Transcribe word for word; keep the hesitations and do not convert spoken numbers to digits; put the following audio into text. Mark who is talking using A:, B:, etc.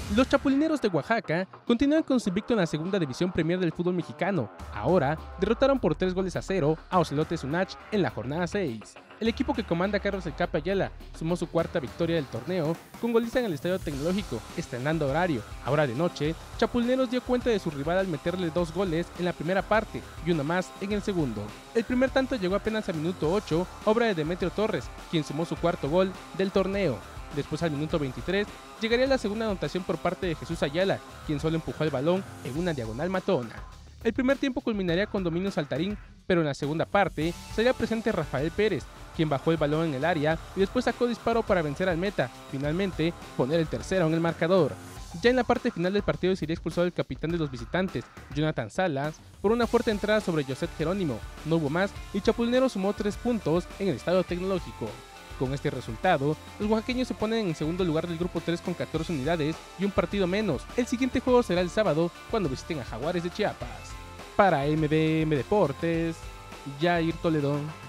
A: Los Chapulineros de Oaxaca continúan con su invicto en la segunda división Premier del fútbol mexicano. Ahora derrotaron por tres goles a cero a Ocelotes Unach en la jornada seis. El equipo que comanda Carlos El Cape Ayala sumó su cuarta victoria del torneo con goliza en el Estadio Tecnológico, estrenando horario. Ahora de noche, Chapulineros dio cuenta de su rival al meterle dos goles en la primera parte y uno más en el segundo. El primer tanto llegó apenas al minuto ocho, obra de Demetrio Torres, quien sumó su cuarto gol del torneo. Después, al minuto veintitrés, llegaría la segunda anotación por parte de Jesús Ayala, quien solo empujó el balón en una diagonal matona. El primer tiempo culminaría con dominio saltarín, pero en la segunda parte sería presente Rafael Pérez, quien bajó el balón en el área y después sacó disparo para vencer al meta, finalmente poner el tercero en el marcador. Ya en la parte final del partido sería expulsado el capitán de los visitantes, Jonathan Salas, por una fuerte entrada sobre Josep Jerónimo. No hubo más y Chapulinero sumó tres puntos en el Estadio Tecnológico. Con este resultado, los oaxaqueños se ponen en segundo lugar del grupo tres con catorce unidades y un partido menos. El siguiente juego será el sábado cuando visiten a Jaguares de Chiapas. Para M D M Deportes, Jair Toledón.